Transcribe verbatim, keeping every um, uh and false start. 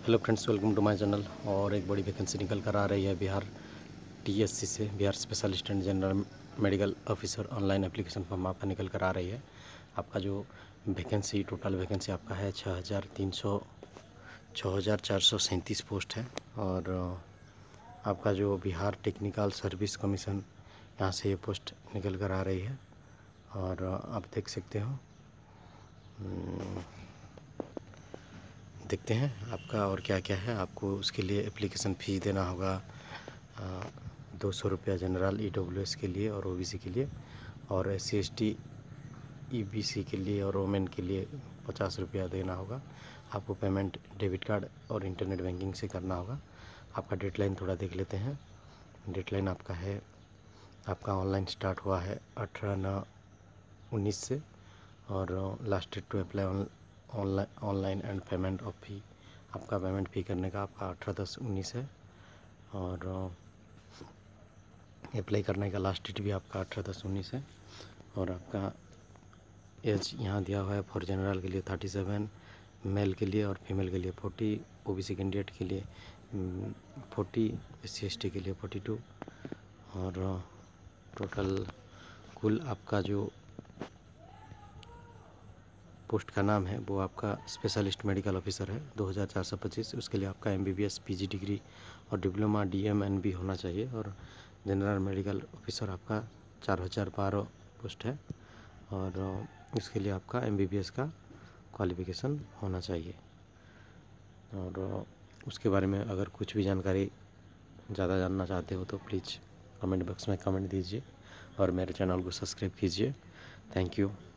Hello friends, welcome to my channel. और एक बड़ी वैकेंसी निकल कर आ रही है बिहार टीएससी से, Bihar specialist and general medical officer. Online application form आपका निकल कर आ रही है। आपका जो वैकेंसी, टोटल वैकेंसी आपका है छः हज़ार तीन सौ छः हज़ार चार सौ सैंतीस पोस्ट है। और आपका जो बिहार टेक्निकल सर्विस कमीशन, यहाँ से ये पोस्ट निकल कर आ रही है। और आप देख सकते हो, देखते हैं आपका और क्या क्या है। आपको उसके लिए एप्लीकेशन फ़ीस देना होगा दो सौ रुपया जनरल ई डब्ल्यू एस के लिए और ओ बी सी के लिए, और S C S T E B C के लिए और वोमेन के लिए पचास रुपया देना होगा। आपको पेमेंट डेबिट कार्ड और इंटरनेट बैंकिंग से करना होगा। आपका डेडलाइन थोड़ा देख लेते हैं। डेडलाइन आपका है, आपका ऑनलाइन स्टार्ट हुआ है अठारह नौ उन्नीस से, और last date to apply online online and payment of fee, आपका पेमेंट फी करने का आपका अठारह दस उन्नीस है। और अप्लाई करने का लास्ट डेट भी आपका अठारह दस उन्नीस है। और आपका एज यहाँ दिया हुआ है फॉर जनरल के लिए थर्टी सेवन, मेल के लिए और फीमेल के लिए forty, O B C candidate के लिए forty, S C S T के लिए फोर्टी टू। और टोटल कुल आपका जो पोस्ट का नाम है वो आपका स्पेशलिस्ट मेडिकल ऑफिसर है दो हज़ार चार सौ पच्चीस। उसके लिए आपका M B B S P G degree और diploma D M N B होना चाहिए। और जनरल मेडिकल ऑफिसर आपका चार हज़ार बारह पोस्ट है, और इसके लिए आपका एम बी बी एस का क्वालिफिकेशन होना चाहिए। और उसके बारे में अगर कुछ भी जानकारी ज़्यादा जानना चाहते हो तो प्लीज़ कमेंट बॉक्स में कमेंट दीजिए और मेरे चैनल को सब्सक्राइब कीजिए। Thank you.